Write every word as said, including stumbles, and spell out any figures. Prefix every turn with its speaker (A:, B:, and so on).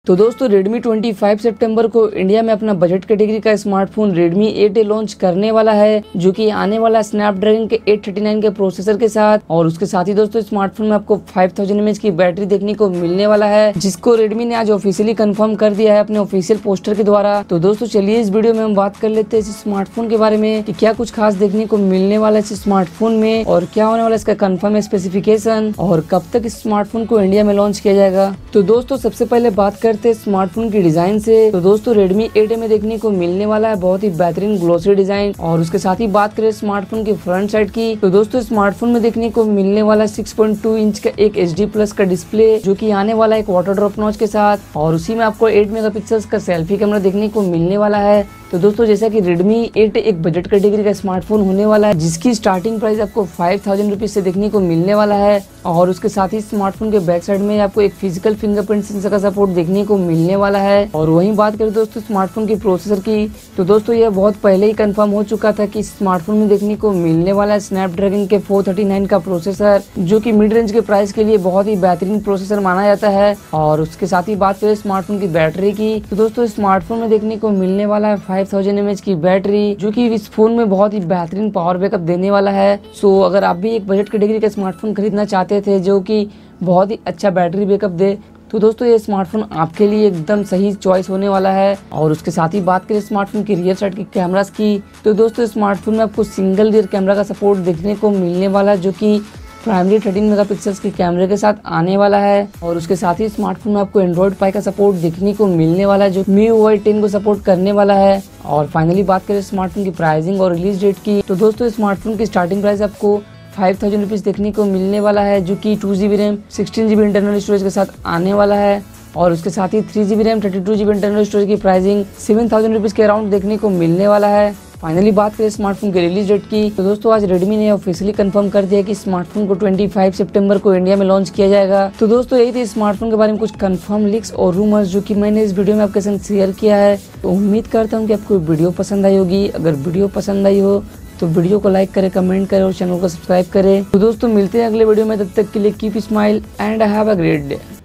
A: तो दोस्तों Redmi पच्चीस सितंबर को इंडिया में अपना बजट कैटेगरी का smartphone Redmi eight A launch करने वाला है, जो कि आने वाला स्नैपड्रैगन के एट थर्टी नाइन के प्रोसेसर के साथ। और उसके साथ ही दोस्तों स्मार्टफोन में आपको फाइव थाउजेंड एमएच की बैटरी देखने को मिलने वाला है, जिसको Redmi ने आज ऑफिशियली कंफर्म कर दिया है अपने ऑफिशियल पोस्टर के द्वारा। तो दोस्तों चलिए इस वीडियो में हम बात कर लेते हैं इस स्मार्टफोन के बारे में कि क्या कुछ खास देखने को मिलने वाला है इस स्मार्टफोन में, और क्या होने वाला इसका कंफर्म स्पेसिफिकेशन, और कब तक इस स्मार्टफोन को इंडिया में लॉन्च किया जाएगा। तो दोस्तों सबसे पहले बात करते हैं स्मार्टफोन डिजाइन से। तो दोस्तों Redmi एट ए में देखने को मिलने वाला है बहुत ही बेहतरीन ग्लोसी डिजाइन। और उसके साथ ही बात करें स्मार्टफोन की फ्रंट साइड की, तो दोस्तों स्मार्टफोन में देखने को मिलने वाला सिक्स पॉइंट टू इंच का एक एच डी प्लस का डिस्प्ले, जो कि आने वाला एक वाटर ड्रॉप नॉच के साथ। और उसी में आपको एट मेगापिक्सल्स का सेल्फी कैमरा देखने को मिलने वाला है। तो दोस्तों जैसा कि Redmi एट एक बजट कैटेगरी का स्मार्टफोन होने वाला है, जिसकी स्टार्टिंग प्राइस आपको फाइव थाउजेंड रुपीज से देखने को मिलने वाला है। और उसके साथ ही स्मार्टफोन के बैक साइड में आपको एक फिजिकल फिंगरप्रिंट सेंसर का सपोर्ट देखने को मिलने वाला है। और वहीं बात करें दोस्तों स्मार्टफोन के प्रोसेसर की, तो दोस्तों यह बहुत पहले ही कंफर्म हो चुका था कि स्मार्टफोन में देखने को मिलने वाला है स्नैपड्रैगन के फोर थर्टी नाइन का प्रोसेसर, जो कि मिड रेंज के प्राइस के लिए बहुत ही बेहतरीन प्रोसेसर माना जाता है। और उसके साथ ही बात करें स्मार्टफोन की बैटरी की, तो दोस्तों स्मार्टफोन में देखने को मिलने वाला है फाइव थाउजेंड एमएच की बैटरी, जो कि इस फोन में बहुत ही बेहतरीन पावर बैकअप देने वाला है। सो अगर आप भी एक बजट कैटेगरी का स्मार्टफोन खरीदना चाहते थे जो कि बहुत ही अच्छा बैटरी बैकअप दे, तो दोस्तों ये स्मार्टफोन आपके लिए एकदम सही चॉइस होने वाला है। और उसके साथ ही बात करें स्मार्टफोन की रियर साइड की कैमरास की, तो दोस्तों स्मार्टफोन में आपको सिंगल रियर कैमरा का सपोर्ट देखने को मिलने वाला है, जो कि प्राइमरी थर्टीन मेगापिक्सल्स के कैमरे के साथ आने वाला है। और उसके साथ ही स्मार्टफोन में आपको एंड्रॉइड पाई का सपोर्ट देखने को मिलने वाला है, जो M I U I ten को सपोर्ट करने वाला है। और फाइनली बात करें स्मार्टफोन की प्राइसिंग और रिलीज डेट की, तो दोस्तों स्मार्टफोन की स्टार्टिंग प्राइस आपको फाइव थाउजेंड रुपीज देखने को मिलने वाला है, जो कि two GB RAM sixteen GB internal storage के साथ आने वाला है। और उसके साथ ही three GB RAM thirty two GB internal storage की प्राइसिंग सेवन थाउजेंड रुपीज के अराउंड देखने को मिलने वाला है। फाइनली बात करें स्मार्टफोन की रिलीज डेट की, तो दोस्तों आज Redmi ने ऑफिशियली कंफर्म कर दिया कि स्मार्टफोन को पच्चीस सितंबर को इंडिया में लॉन्च किया जाएगा। तो दोस्तों यही थी स्मार्टफोन के बारे में कुछ कंफर्म लीक्स और रूमर्स, जो कि मैंने इस वीडियो में आपके संग शेयर किया है। तो उम्मीद करता हूँ कि आपको वीडियो पसंद आई होगी। अगर वीडियो पसंद आई हो तो वीडियो को लाइक करें, कमेंट करें और चैनल को सब्सक्राइब करें। तो दोस्तों मिलते हैं अगले वीडियो में, तब तक के लिए keep smile and have a great day.